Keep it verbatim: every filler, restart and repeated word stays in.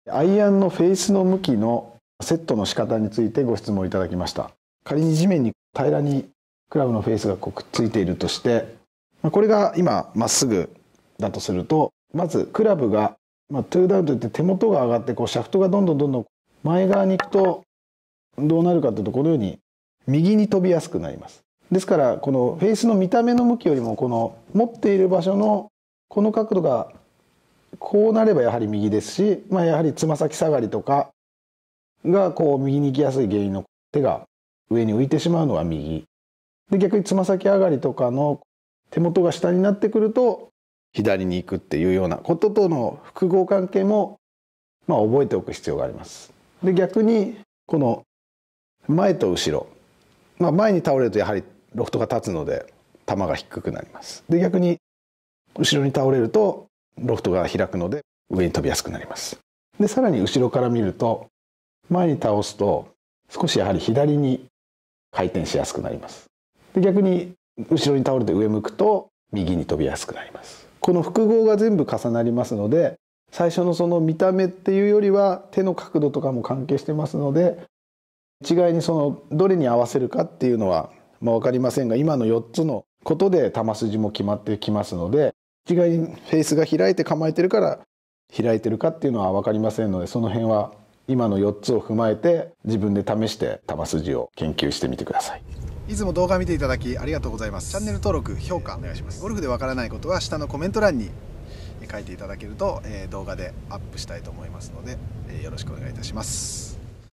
アイアンのフェースの向きのセットの仕方についてご質問いただきました。仮に地面に平らにクラブのフェースがこうくっついているとして、これが今まっすぐだとすると、まずクラブが、まあ、トゥーダウンといって手元が上がってこうシャフトがどんどんどんどん前側に行くとどうなるかというと、このように右に飛びやすくなります。ですからこのフェースの見た目の向きよりもこの持っている場所のこの角度がこうなればやはり右ですし、まあ、やはりつま先下がりとかがこう右に行きやすい原因の手が上に浮いてしまうのは右で、逆につま先上がりとかの手元が下になってくると左に行くっていうようなこととの複合関係もまあ覚えておく必要があります。で逆にこの前と後ろ、まあ、前に倒れるとやはりロフトが立つので球が低くなります。で逆に後ろに倒れるとロフトが開くので上に飛びやすくなります。でさらに後ろから見ると前に倒すと少しやはり左に回転しやすくなります。で逆に後ろに倒れて上向くと右に飛びやすくなります。この複合が全部重なりますので、最初のその見た目っていうよりは手の角度とかも関係してますので、一概にそのどれに合わせるかっていうのはまあ分かりませんが、今のよっつのことで球筋も決まってきますので、一概にフェースが開いて構えてるから開いてるかっていうのは分かりませんので、その辺は今のよっつを踏まえて自分で試して球筋を研究してみてください。 いつも動画見ていただきありがとうございます。チャンネル登録、評価お願いします。ゴルフでわからないことは下のコメント欄に書いていただけると、えー、動画でアップしたいと思いますので、えー、よろしくお願いいたします。